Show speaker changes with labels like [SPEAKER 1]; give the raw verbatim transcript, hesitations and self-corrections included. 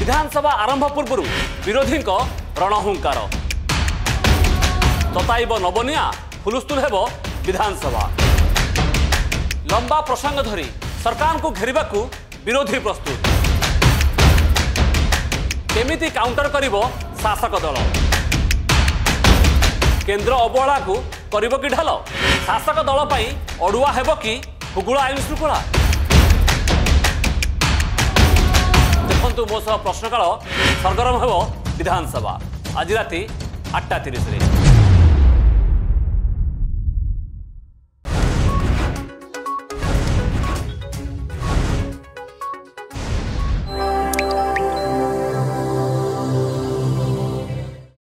[SPEAKER 1] विधानसभा आरंभ पूर्व विरोधी रणहुंकार तताइब नवनिया हुलुस्थुल हेब विधानसभा। लंबा प्रसंग धरी सरकार को घेरिबा को विरोधी प्रस्तुत। केमिति काउंटर करिबो शासक दल। केंद्र अवहेला को करिबो कि ढाल। शासक दल पई अडुआ हेबो कि हुगुला आईन श्रृंखला। देखंतु मो सह प्रश्नकाल सरगरम हेबो विधानसभा आज राति आठटा तीस।